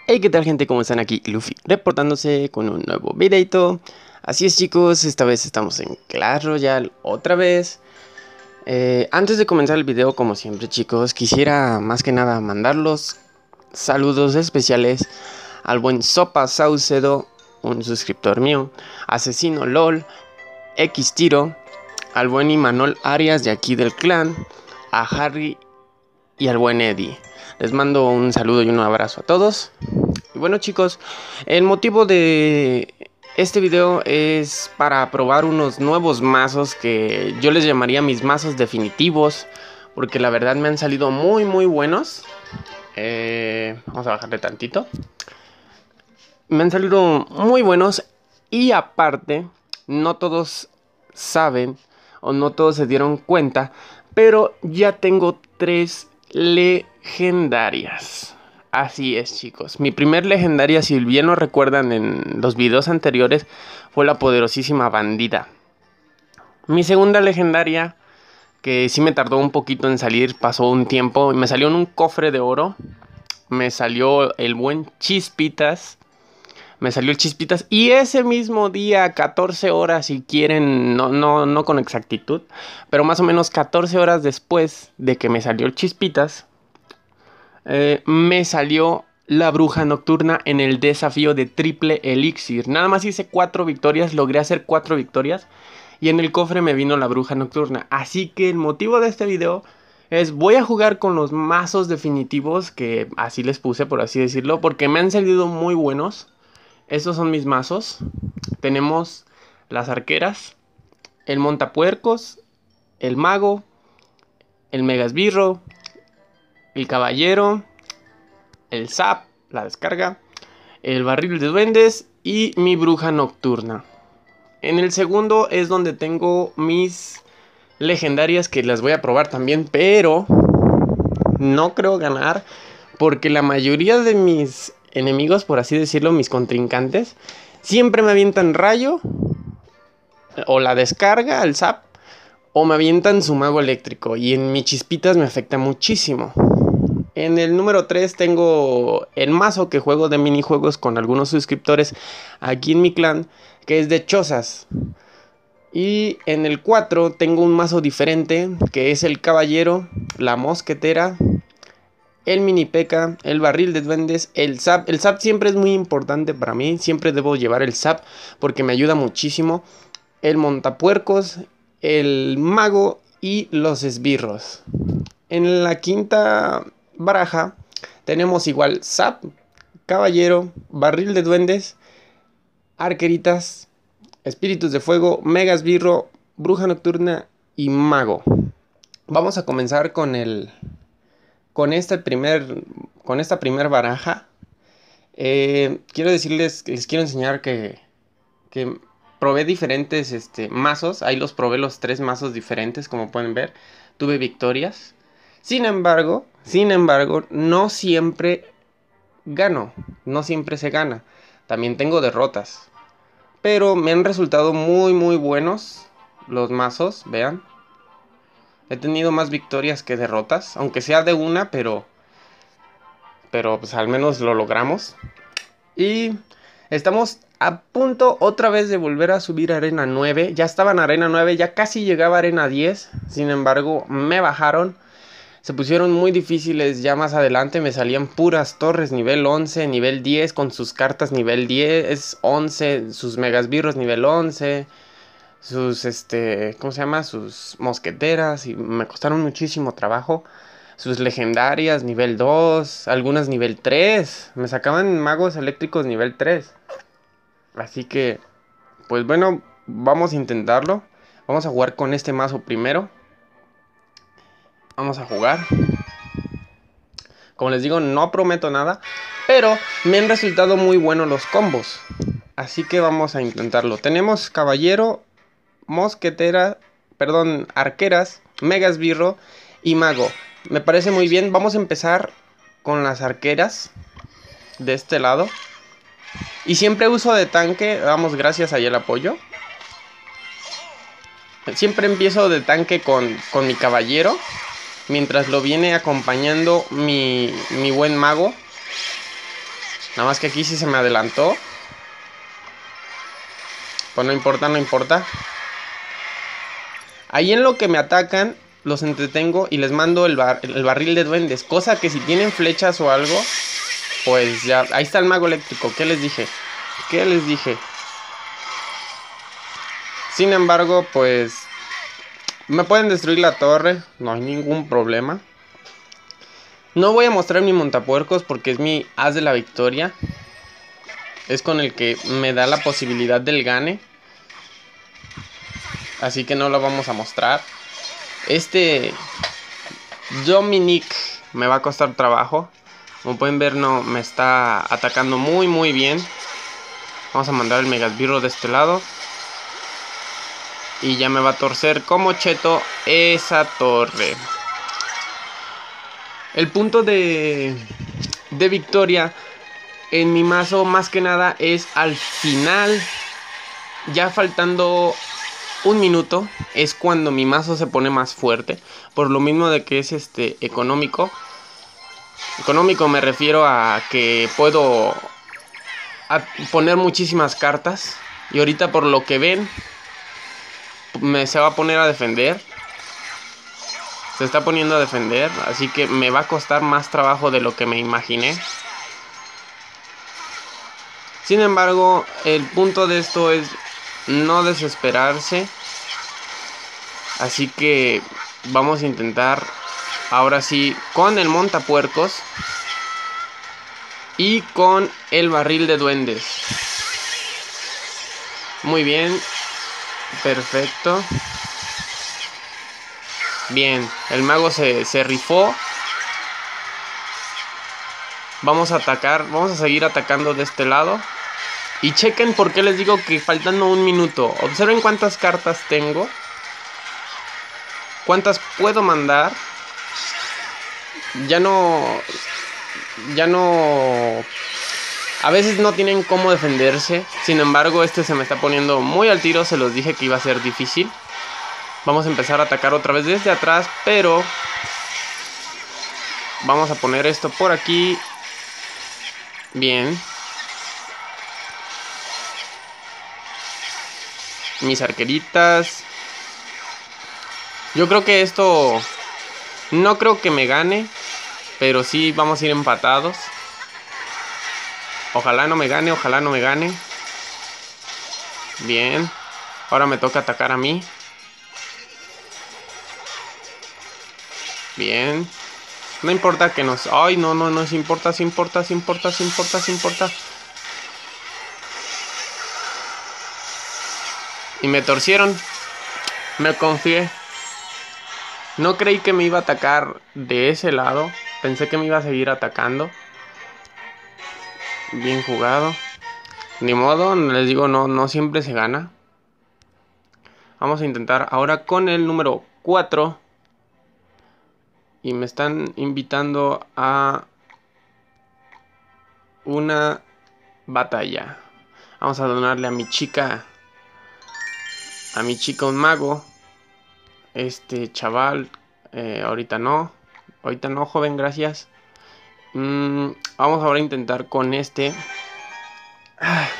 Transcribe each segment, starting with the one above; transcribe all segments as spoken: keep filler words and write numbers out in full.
Hey, ¿qué tal, gente? ¿Cómo están? Aquí Luffy reportándose con un nuevo videito. Así es, chicos, esta vez estamos en Clash Royale otra vez. eh, Antes de comenzar el video, como siempre, chicos, quisiera más que nada mandarlos saludos especiales al buen Sopa Saucedo, un suscriptor mío, Asesino LOL, X Tiro, al buen Imanol Arias de aquí del clan, a Harry y al buen Eddie. Les mando un saludo y un abrazo a todos. Y bueno, chicos, el motivo de este video es para probar unos nuevos mazos que yo les llamaría mis mazos definitivos, porque la verdad me han salido muy muy buenos. eh, Vamos a bajarle tantito. Me han salido muy buenos y aparte no todos saben o no todos se dieron cuenta, pero ya tengo tres legendarias. Así es, chicos. Mi primer legendaria, si bien lo recuerdan en los videos anteriores, fue la poderosísima Bandida. Mi segunda legendaria, que sí me tardó un poquito en salir, pasó un tiempo, me salió en un cofre de oro. Me salió el buen Chispitas. Me salió el Chispitas y ese mismo día, catorce horas si quieren, no, no, no con exactitud, pero más o menos catorce horas después de que me salió el Chispitas, eh, me salió la Bruja Nocturna en el desafío de triple elixir. Nada más hice cuatro victorias, logré hacer cuatro victorias y en el cofre me vino la Bruja Nocturna. Así que el motivo de este video es, voy a jugar con los mazos definitivos, que así les puse, por así decirlo, porque me han salido muy buenos. Estos son mis mazos. Tenemos las arqueras, el montapuercos, el mago, el megasbirro, el caballero, el zap, la descarga, el barril de duendes y mi bruja nocturna. En el segundo es donde tengo mis legendarias, que las voy a probar también, pero no creo ganar porque la mayoría de mis enemigos, por así decirlo, mis contrincantes, siempre me avientan rayo o la descarga, el zap, o me avientan su mago eléctrico, y en mis chispitas me afecta muchísimo. En el número tres tengo el mazo que juego de minijuegos con algunos suscriptores aquí en mi clan, que es de chozas. Y en el cuatro tengo un mazo diferente, que es el caballero, la mosquetera, el mini P.E.K.K.A, el barril de duendes, el zap. El zap siempre es muy importante para mí. Siempre debo llevar el zap porque me ayuda muchísimo. El montapuercos, el mago y los esbirros. En la quinta baraja tenemos igual zap, caballero, barril de duendes, arqueritas, espíritus de fuego, mega esbirro, bruja nocturna y mago. Vamos a comenzar con el... Con, este primer, con esta primer baraja. eh, Quiero decirles, les quiero enseñar que, que probé diferentes este, mazos. Ahí los probé los tres mazos diferentes, como pueden ver. Tuve victorias. Sin embargo, sin embargo, no siempre gano. No siempre se gana. También tengo derrotas. Pero me han resultado muy muy buenos los mazos, vean. He tenido más victorias que derrotas, aunque sea de una, pero pero pues al menos lo logramos. Y estamos a punto otra vez de volver a subir a arena nueve. Ya estaba en arena nueve, ya casi llegaba a arena diez. Sin embargo, me bajaron. Se pusieron muy difíciles ya más adelante. Me salían puras torres nivel once, nivel diez, con sus cartas nivel diez, once, sus megasbirros nivel once. Sus, este, ¿cómo se llama? Sus mosqueteras, y me costaron muchísimo trabajo. Sus legendarias, nivel dos, algunas nivel tres. Me sacaban magos eléctricos nivel tres. Así que, pues bueno, vamos a intentarlo. Vamos a jugar con este mazo primero. Vamos a jugar. Como les digo, no prometo nada, pero me han resultado muy buenos los combos. Así que vamos a intentarlo. Tenemos caballero, mosquetera, perdón, arqueras, mega esbirro y mago. Me parece muy bien. Vamos a empezar con las arqueras de este lado. Y siempre uso de tanque. Vamos, gracias ahí el apoyo. Siempre empiezo de tanque con, con mi caballero, mientras lo viene acompañando mi, mi buen mago. Nada más que aquí sí se me adelantó. Pues no importa, no importa. Ahí en lo que me atacan, los entretengo y les mando el, bar el barril de duendes. Cosa que si tienen flechas o algo, pues ya... Ahí está el mago eléctrico. ¿Qué les dije? ¿Qué les dije? Sin embargo, pues... me pueden destruir la torre. No hay ningún problema. No voy a mostrar mi montapuercos porque es mi as de la victoria. Es con el que me da la posibilidad del gane. Así que no lo vamos a mostrar. Este Dominic me va a costar trabajo. Como pueden ver, no me está atacando muy muy bien. Vamos a mandar el megasbirro de este lado. Y ya me va a torcer como cheto esa torre. El punto de, de victoria en mi mazo más que nada es al final. Ya faltando un minuto es cuando mi mazo se pone más fuerte. Por lo mismo de que es este económico. Económico me refiero a que puedo a poner muchísimas cartas. Y ahorita por lo que ven, me se va a poner a defender. Se está poniendo a defender. Así que me va a costar más trabajo de lo que me imaginé. Sin embargo, el punto de esto es no desesperarse. Así que vamos a intentar ahora sí con el montapuercos y con el barril de duendes. Muy bien. Perfecto. Bien, el mago se, se rifó. Vamos a atacar, vamos a seguir atacando de este lado. Y chequen por qué les digo que faltando un minuto. Observen cuántas cartas tengo. Cuántas puedo mandar. Ya no... Ya no... A veces no tienen cómo defenderse. Sin embargo, este se me está poniendo muy al tiro. Se los dije que iba a ser difícil. Vamos a empezar a atacar otra vez desde atrás. Pero... vamos a poner esto por aquí. Bien. Mis arqueritas. Yo creo que esto... no creo que me gane. Pero sí vamos a ir empatados. Ojalá no me gane, ojalá no me gane. Bien. Ahora me toca atacar a mí. Bien. No importa que nos... ay, no, no, no, sí importa, sí importa, sí importa, sí importa, sí importa. Y me torcieron. Me confié. No creí que me iba a atacar de ese lado. Pensé que me iba a seguir atacando. Bien jugado. Ni modo, les digo, no, no siempre se gana. Vamos a intentar ahora con el número cuatro. Y me están invitando a una batalla. Vamos a donarle a mi chica. A mi chica un mago. Este chaval. Eh, ahorita no. Ahorita no, joven, gracias. Mm, vamos ahora a intentar con este. Ah.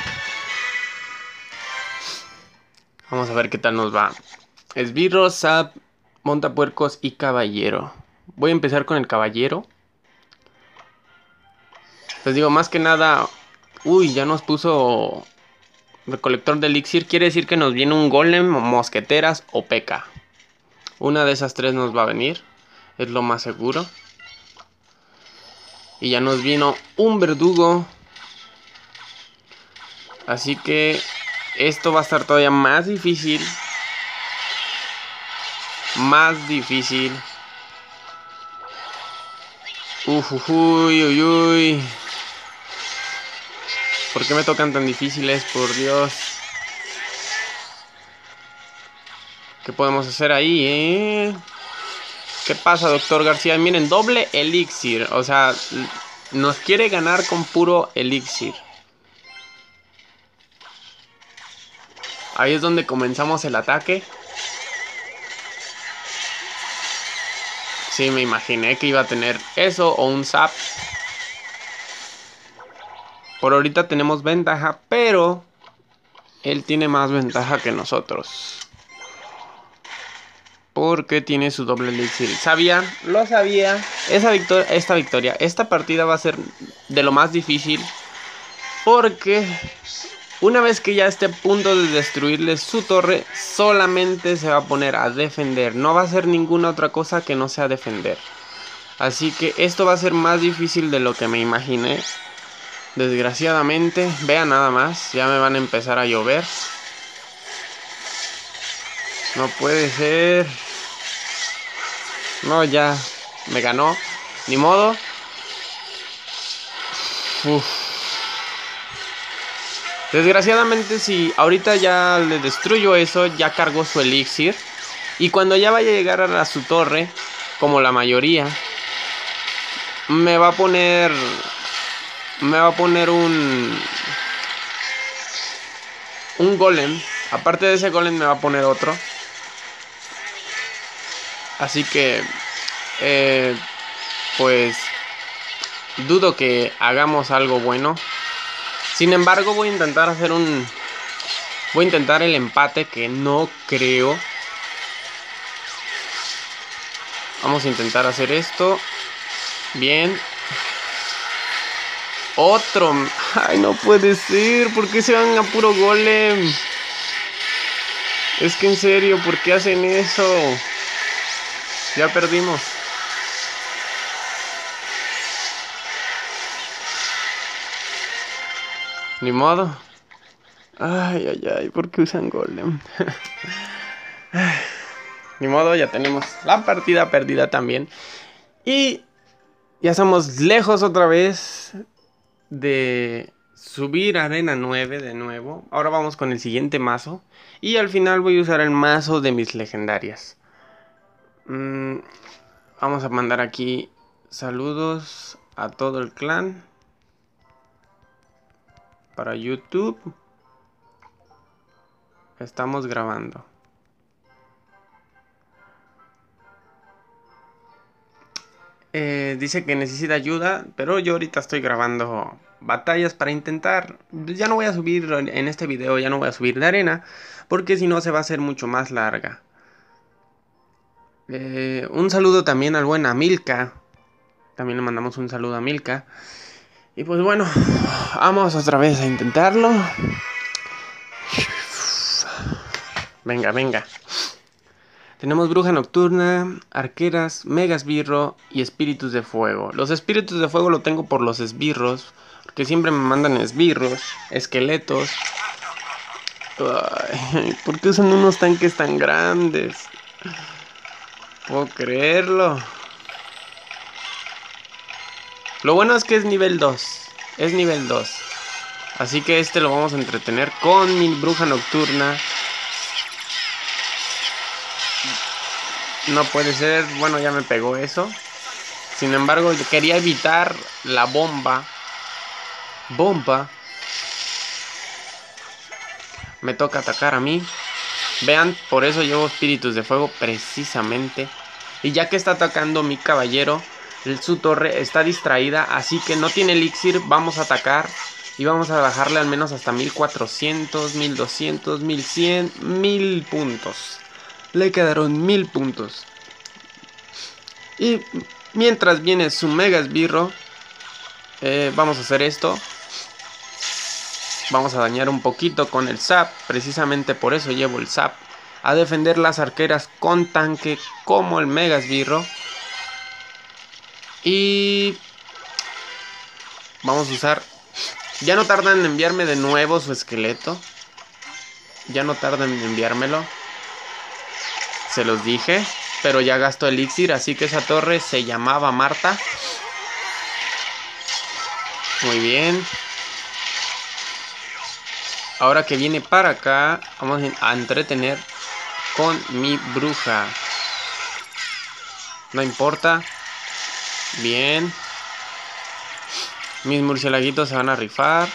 Vamos a ver qué tal nos va. Esbirro, Zap, montapuercos y caballero. Voy a empezar con el caballero. Les digo, más que nada... uy, ya nos puso recolector de elixir. Quiere decir que nos viene un golem, mosqueteras o P.K. Una de esas tres nos va a venir. Es lo más seguro. Y ya nos vino un verdugo. Así que esto va a estar todavía más difícil. Más difícil. Uf, uf, uy, uy, uy. ¿Por qué me tocan tan difíciles? Por Dios. ¿Qué podemos hacer ahí, eh? ¿Qué pasa, doctor García? Miren, doble elixir. O sea, nos quiere ganar con puro elixir. Ahí es donde comenzamos el ataque. Sí, me imaginé que iba a tener eso o un zap. Por ahorita tenemos ventaja, pero él tiene más ventaja que nosotros. Porque tiene su doble elixir. ¿Sabía? Lo sabía. Esa victoria, esta victoria, esta partida va a ser de lo más difícil. Porque una vez que ya esté a punto de destruirle su torre, solamente se va a poner a defender. No va a hacer ninguna otra cosa que no sea defender. Así que esto va a ser más difícil de lo que me imaginé. Desgraciadamente, vean nada más, ya me van a empezar a llover. No puede ser. No, ya me ganó. Ni modo. Uf. Desgraciadamente, si ahorita ya le destruyo eso, ya cargó su elixir. Y cuando ya vaya a llegar a su torre, como la mayoría, me va a poner... Me va a poner un... Un golem. Aparte de ese golem me va a poner otro. Así que... Eh, pues... Dudo que hagamos algo bueno. Sin embargo, voy a intentar hacer un... Voy a intentar el empate, que no creo. Vamos a intentar hacer esto. Bien. Otro. Ay, no puede ser. ¿Por qué se van a puro golem? Es que en serio, ¿por qué hacen eso? Ya perdimos. Ni modo. Ay, ay, ay. ¿Por qué usan golem? Ni modo, ya tenemos la partida perdida también. Y ya estamos lejos otra vez de subir a arena nueve de nuevo. Ahora vamos con el siguiente mazo. Y al final voy a usar el mazo de mis legendarias. mm, Vamos a mandar aquí saludos a todo el clan para YouTube. Estamos grabando. Eh, dice que necesita ayuda, pero yo ahorita estoy grabando batallas para intentar. Ya no voy a subir en este video, ya no voy a subir de arena, porque si no se va a hacer mucho más larga. Eh, un saludo también al buen Amilka. También le mandamos un saludo a Amilka. Y pues bueno, vamos otra vez a intentarlo. Venga, venga. Tenemos bruja nocturna, arqueras, mega esbirro y espíritus de fuego. Los espíritus de fuego lo tengo por los esbirros, porque siempre me mandan esbirros, esqueletos. Ay, ¿por qué usan unos tanques tan grandes? Puedo creerlo. Lo bueno es que es nivel dos. Es nivel dos. Así que este lo vamos a entretener con mi bruja nocturna. No puede ser. Bueno, ya me pegó eso. Sin embargo, yo quería evitar la bomba. Bomba. Me toca atacar a mí. Vean, por eso llevo espíritus de fuego precisamente. Y ya que está atacando mi caballero, su torre está distraída, así que no tiene elixir. Vamos a atacar y vamos a bajarle al menos hasta mil cuatrocientos, mil doscientos, mil cien, mil puntos. Le quedaron mil puntos. Y mientras viene su mega esbirro, eh, vamos a hacer esto. Vamos a dañar un poquito con el zap. Precisamente por eso llevo el zap. A defender las arqueras con tanque como el mega esbirro. Y vamos a usar... Ya no tardan en enviarme de nuevo su esqueleto. Ya no tardan en enviármelo. Se los dije. Pero ya gastó elixir. Así que esa torre se llamaba Marta. Muy bien. Ahora que viene para acá, vamos a entretener con mi bruja. No importa. Bien. Mis murciélaguitos se van a rifar.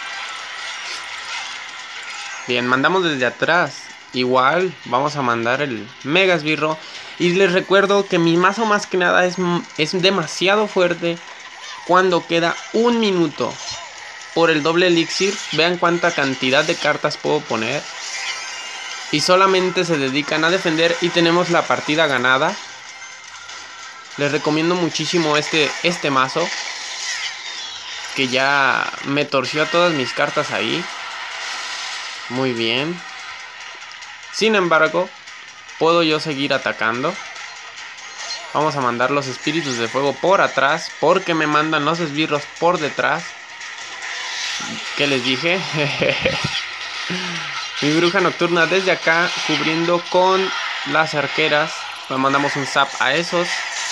Bien, mandamos desde atrás. Igual vamos a mandar el mega esbirro. Y les recuerdo que mi mazo más que nada es, es demasiado fuerte cuando queda un minuto. por el doble elixir. Vean cuánta cantidad de cartas puedo poner. Y solamente se dedican a defender y tenemos la partida ganada. Les recomiendo muchísimo este, este mazo, que ya me torció todas mis cartas ahí. Muy bien. Sin embargo, puedo yo seguir atacando. Vamos a mandar los espíritus de fuego por atrás, porque me mandan los esbirros por detrás. ¿Qué les dije? Mi bruja nocturna desde acá, cubriendo con las arqueras. Le mandamos un zap a esos.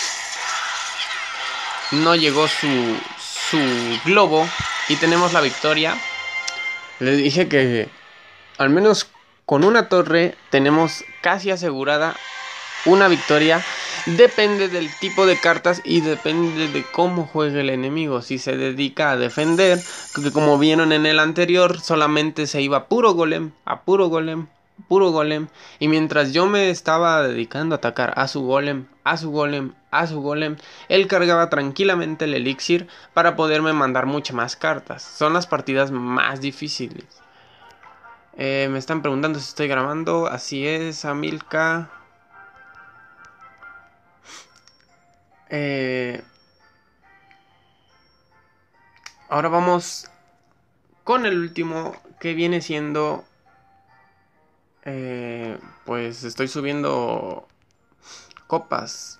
No llegó su, su globo y tenemos la victoria. Les dije que al menos con una torre tenemos casi asegurada una victoria. Depende del tipo de cartas y depende de cómo juegue el enemigo. Si se dedica a defender, que como vieron en el anterior, solamente se iba puro golem, a puro golem, puro golem. Y mientras yo me estaba dedicando a atacar a su golem, a su golem, a su golem, él cargaba tranquilamente el elixir para poderme mandar muchas más cartas. Son las partidas más difíciles. Eh, me están preguntando si estoy grabando. Así es, Amilka. Eh, ahora vamos con el último, que viene siendo... Eh, pues estoy subiendo copas.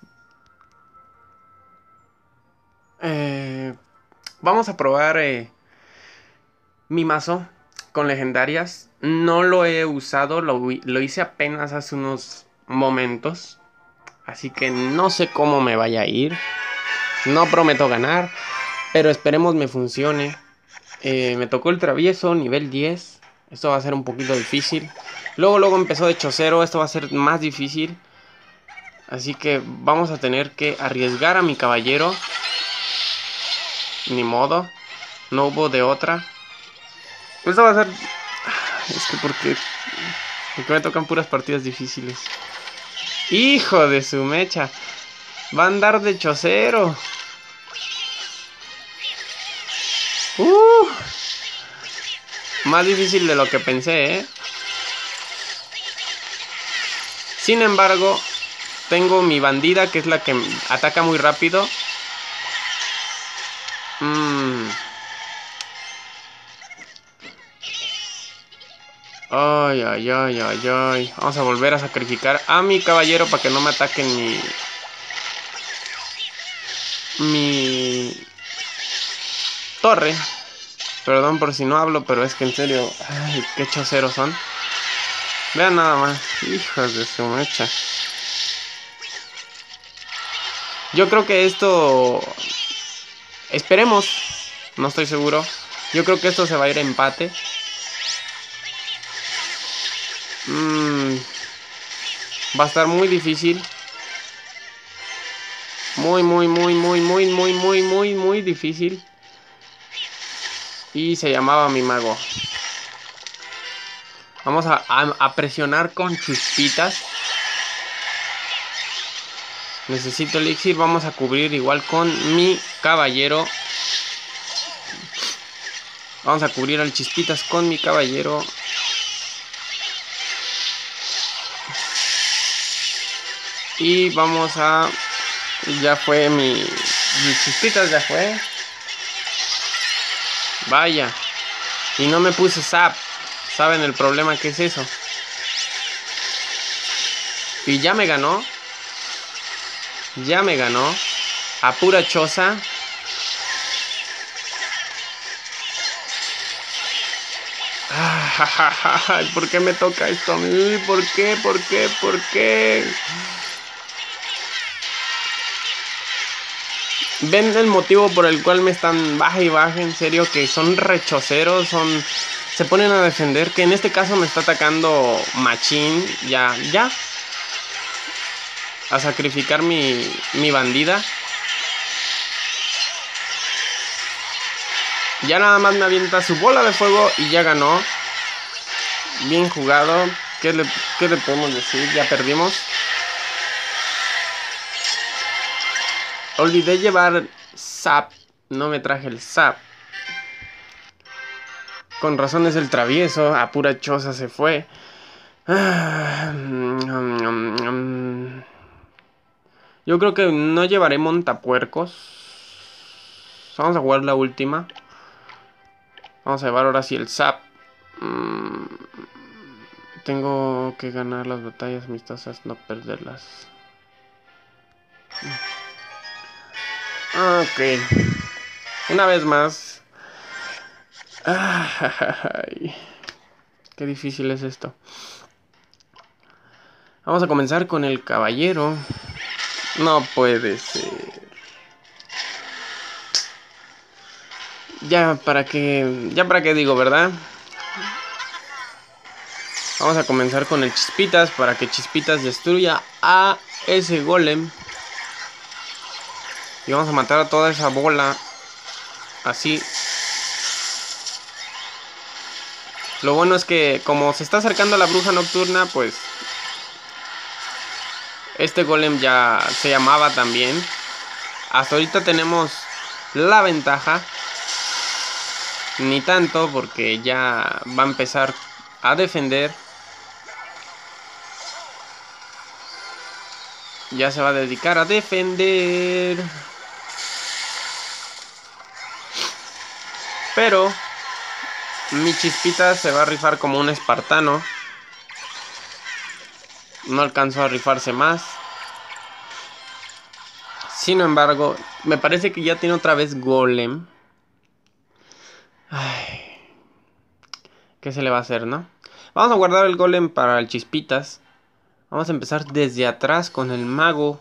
Eh, vamos a probar eh, mi mazo con legendarias. No lo he usado, lo, lo hice apenas hace unos momentos. Así que no sé cómo me vaya a ir. No prometo ganar, pero esperemos me funcione. Eh, me tocó el travieso, nivel diez. Esto va a ser un poquito difícil. Luego, luego empezó de hecho cero. Esto va a ser más difícil. Así que vamos a tener que arriesgar a mi caballero. Ni modo. No hubo de otra. Esto va a ser... Es que porque... Porque me tocan puras partidas difíciles. Hijo de su mecha. Va a andar de chocero. Uh, más difícil de lo que pensé, ¿eh? Sin embargo, tengo mi bandida, que es la que ataca muy rápido. Mm. Ay, ay, ay, ay, ay. Vamos a volver a sacrificar a mi caballero para que no me ataquen mi... Mi... torre. Perdón por si no hablo, pero es que en serio... Ay, qué choceros son. Vean nada más. Hijos de su mecha. Yo creo que esto... Esperemos. No estoy seguro. Yo creo que esto se va a ir a empate. Mm, va a estar muy difícil. Muy, muy, muy, muy, muy, muy, muy, muy, muy difícil. Y se llamaba mi mago. Vamos a, a, a presionar con chispitas. Necesito elixir. Vamos a cubrir igual con mi caballero. Vamos a cubrir al chispitas con mi caballero. Y vamos a... Ya fue mi... Mis chispitas ya fue. Vaya. Y no me puse zap. ¿Saben el problema que es eso? Y ya me ganó. Ya me ganó. A pura choza. ¿Por qué me toca esto a mí? ¿Por qué? ¿Por qué? ¿Por qué? ¿Ven el motivo por el cual me están baja y baja? En serio, que son rechoceros, son... Se ponen a defender, que en este caso me está atacando Machín. Ya, ya. A sacrificar mi, mi bandida. Ya nada más me avienta su bola de fuego y ya ganó. Bien jugado. ¿Qué le, qué le podemos decir? Ya perdimos. Olvidé llevar zap. No me traje el zap. Con razón es el travieso. A pura choza se fue. Ah, mm, mm, mm. Yo creo que no llevaré montapuercos. Vamos a jugar la última. Vamos a llevar ahora sí el zap. Mm, tengo que ganar las batallas amistosas, no perderlas. Ok. Una vez más. Ay, qué difícil es esto. Vamos a comenzar con el caballero. No puede ser. Ya para qué. Ya para qué digo, ¿verdad? Vamos a comenzar con el Chispitas para que Chispitas destruya a ese golem. Y vamos a matar a toda esa bola. Así. Lo bueno es que como se está acercando la bruja nocturna, pues este golem ya se llamaba también. Hasta ahorita tenemos la ventaja. Ni tanto porque ya va a empezar a defender. Ya se va a dedicar a defender. Pero mi Chispita se va a rifar como un espartano. No alcanzó a rifarse más. Sin embargo, me parece que ya tiene otra vez golem. Ay, ¿qué se le va a hacer, no? Vamos a guardar el golem para el Chispitas. Vamos a empezar desde atrás con el mago.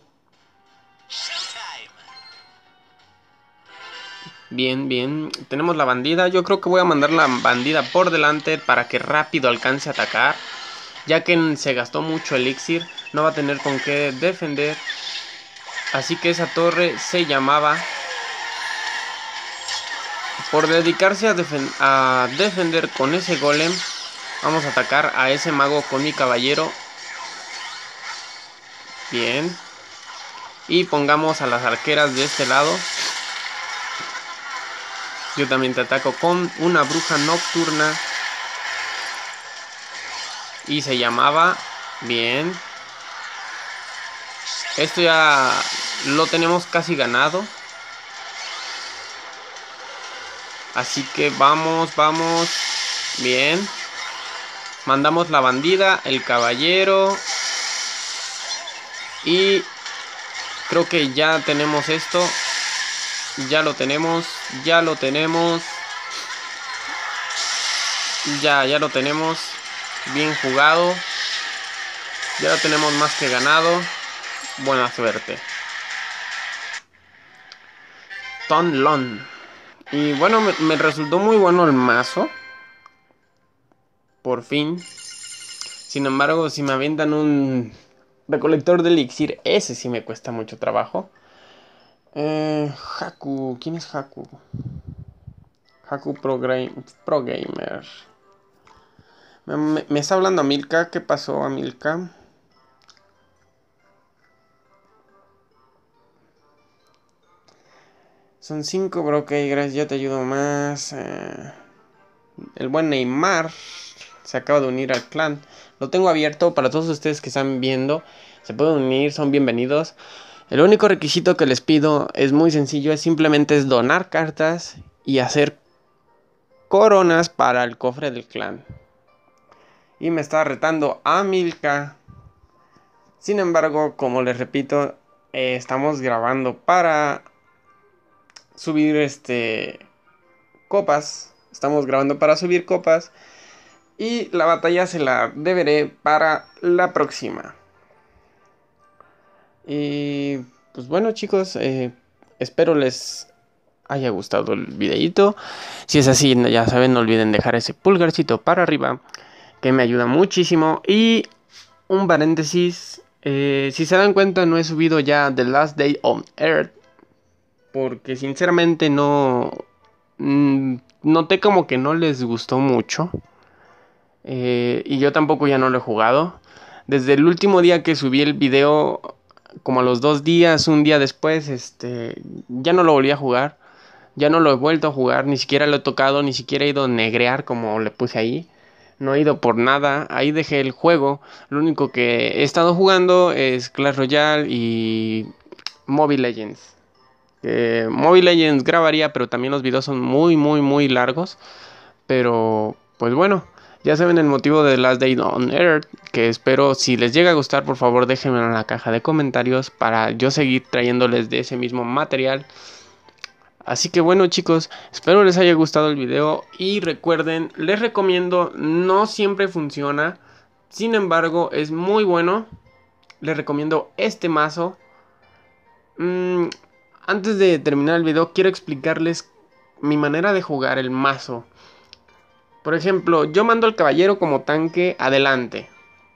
Bien, bien. Tenemos la bandida. Yo creo que voy a mandar la bandida por delante para que rápido alcance a atacar. Ya que se gastó mucho elixir, no va a tener con qué defender. Así que esa torre se llamaba. Por dedicarse a, defen a defender con ese golem, vamos a atacar a ese mago con mi caballero. Bien. Y pongamos a las arqueras de este lado. Yo también te ataco con una bruja nocturna. Y se llamaba. Bien. Esto ya lo tenemos casi ganado. Así que vamos, vamos. Bien. Mandamos la bandida, el caballero. Y creo que ya tenemos esto. Ya lo tenemos. Ya lo tenemos. Ya, ya lo tenemos. Bien jugado. Ya lo tenemos más que ganado. Buena suerte. Tonlon. Y bueno, me, me resultó muy bueno el mazo. Por fin. Sin embargo, si me avientan un recolector de elixir, ese sí me cuesta mucho trabajo. Eh, Haku. ¿Quién es Haku? Haku Pro, Pro Gamer. Me, me, me está hablando Amilka. ¿Qué pasó, Amilka? Son cinco, bro. Ok, gracias. Ya te ayudo más. Eh, el buen Neymar se acaba de unir al clan. Lo tengo abierto para todos ustedes que están viendo. Se pueden unir, son bienvenidos. El único requisito que les pido es muy sencillo. Es simplemente es donar cartas y hacer coronas para el cofre del clan. Y me está retando a Milka. Sin embargo, como les repito, eh, estamos grabando para subir este copas. Estamos grabando para subir copas. Y la batalla se la deberé para la próxima. Y pues bueno, chicos, eh, espero les haya gustado el videito. Si es así, ya saben, no olviden dejar ese pulgarcito para arriba, que me ayuda muchísimo. Y un paréntesis, eh, si se dan cuenta, no he subido ya The Last Day on Earth, porque sinceramente no mmm, noté como que no les gustó mucho. Eh, y yo tampoco ya no lo he jugado. Desde el último día que subí el video, como a los dos días, un día después, este, ya no lo volví a jugar. Ya no lo he vuelto a jugar, ni siquiera lo he tocado, ni siquiera he ido a negrear como le puse ahí. No he ido por nada, ahí dejé el juego. Lo único que he estado jugando es Clash Royale y Mobile Legends. Eh, Mobile Legends grabaría, pero también los videos son muy, muy, muy largos. Pero, pues bueno, ya saben el motivo de Last Day on Earth. Que espero, si les llega a gustar, por favor déjenmelo en la caja de comentarios para yo seguir trayéndoles de ese mismo material. Así que bueno chicos, espero les haya gustado el video y recuerden, les recomiendo, no siempre funciona, sin embargo es muy bueno, les recomiendo este mazo. Mm, antes de terminar el video quiero explicarles mi manera de jugar el mazo. Por ejemplo, yo mando al caballero como tanque adelante.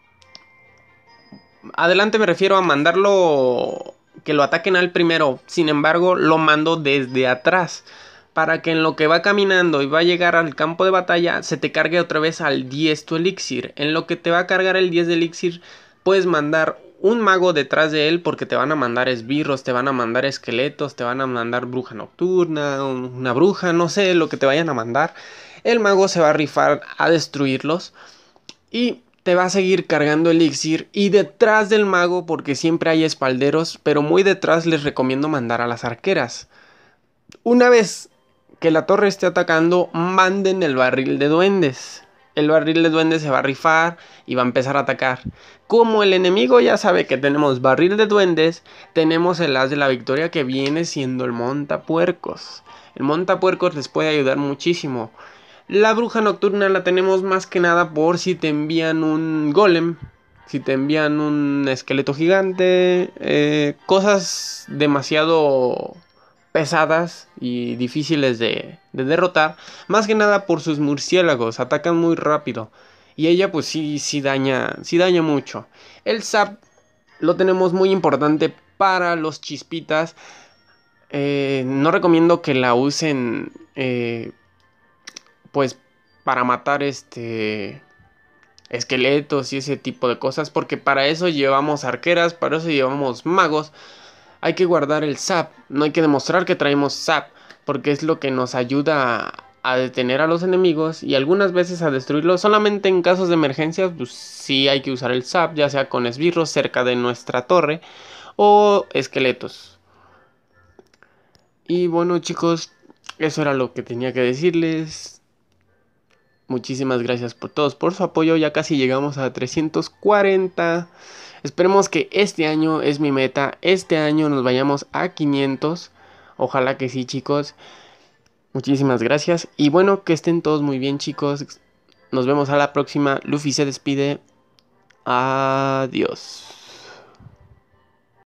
Adelante me refiero a mandarlo que lo ataquen al primero. Sin embargo, lo mando desde atrás. Para que en lo que va caminando y va a llegar al campo de batalla, se te cargue otra vez al diez tu elixir. En lo que te va a cargar el diez de elixir, puedes mandar un mago detrás de él. Porque te van a mandar esbirros, te van a mandar esqueletos, te van a mandar bruja nocturna, una bruja, no sé lo que te vayan a mandar. El mago se va a rifar a destruirlos. Y te va a seguir cargando elixir y detrás del mago, porque siempre hay espalderos, pero muy detrás les recomiendo mandar a las arqueras. Una vez que la torre esté atacando, manden el barril de duendes. El barril de duendes se va a rifar y va a empezar a atacar. Como el enemigo ya sabe que tenemos barril de duendes, tenemos el as de la victoria que viene siendo el montapuercos. El montapuercos les puede ayudar muchísimo. La bruja nocturna la tenemos más que nada por si te envían un golem, si te envían un esqueleto gigante, eh, cosas demasiado pesadas y difíciles de, de derrotar. Más que nada por sus murciélagos, atacan muy rápido. Y ella pues sí, sí daña, sí daña mucho. El zap lo tenemos muy importante para los chispitas. Eh, no recomiendo que la usen... Eh, pues para matar este esqueletos y ese tipo de cosas, porque para eso llevamos arqueras, para eso llevamos magos. Hay que guardar el zap, no hay que demostrar que traemos zap, porque es lo que nos ayuda a, a detener a los enemigos y algunas veces a destruirlos. Solamente en casos de emergencia pues sí hay que usar el zap, ya sea con esbirros cerca de nuestra torre o esqueletos. Y bueno chicos, eso era lo que tenía que decirles. Muchísimas gracias por todos, por su apoyo. Ya casi llegamos a trescientos cuarenta. Esperemos que este año es mi meta. Este año nos vayamos a quinientos. Ojalá que sí, chicos. Muchísimas gracias. Y bueno, que estén todos muy bien, chicos. Nos vemos a la próxima. Luffy se despide. Adiós.